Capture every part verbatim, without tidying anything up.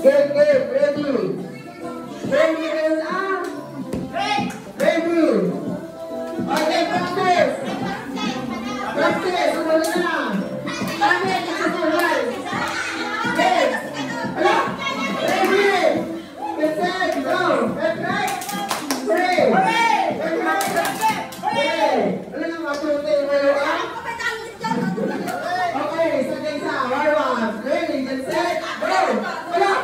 Game, game, ready. Ready, ready, ah. Ready. Okay, practice. Practice, ulit na. Kami, kasusulan. Okay. Hala. Ready. Get set, go. Left, right. Three. Left, right. Okay. Ano na matuloy kayo, ah? Okay, sa isa. One, one. Ready, get set, go. Hala.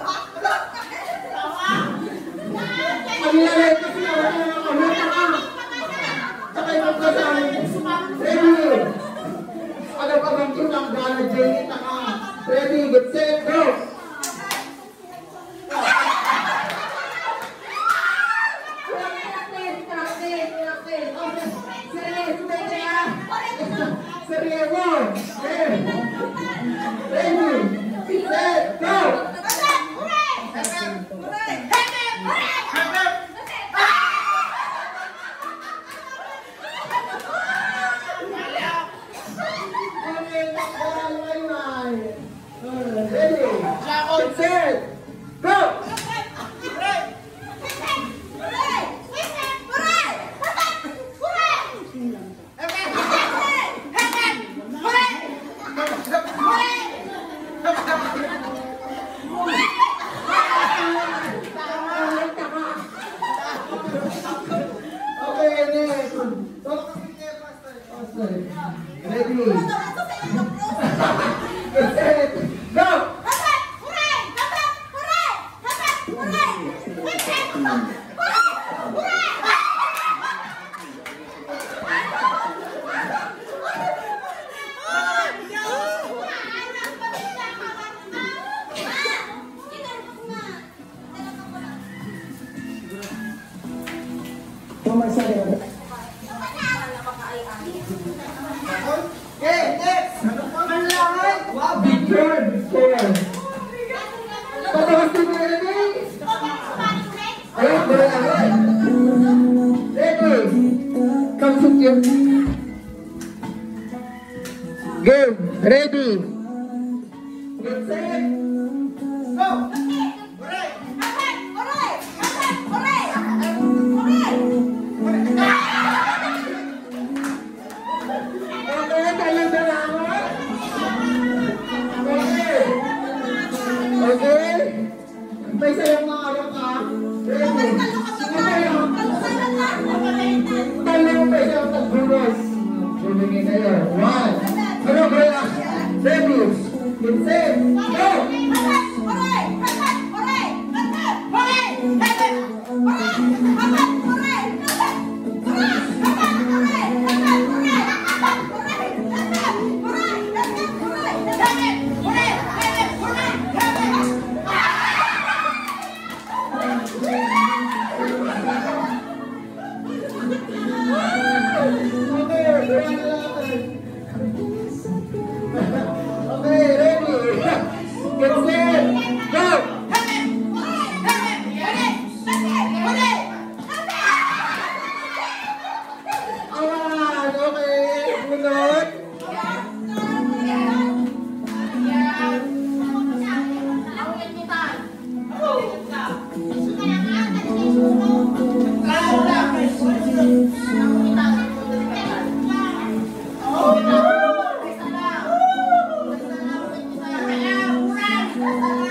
Kami na rin kasi na wala na kami na ka. Tsaka yung kasama. Ready. Ano pa bang tunang gana, Jenny? Taka. Ready, get set, go. Seryoso. Ready, set, go. Game, ready. Get set, go. Horray. Hephep, horray. Hephep, horray. Horray. Okay, tayo dalawa. Okay. Okay. May sayang mga alam ka. Ready. Tayo may sayang tagbulos. Bumingin kayo. One. Ano kaya? Ready. Get set. Go. Thank you.